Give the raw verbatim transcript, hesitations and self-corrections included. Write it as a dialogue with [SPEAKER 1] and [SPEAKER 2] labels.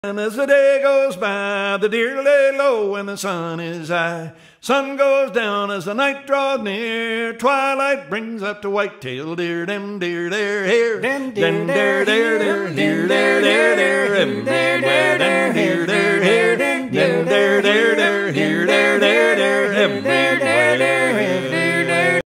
[SPEAKER 1] And as the day goes by, the deer lay low and the sun is high. Sun goes down as the night draws near. Twilight brings up the whitetail deer. Them deer, they're here. Them deer, they're here. Them deer, they're here.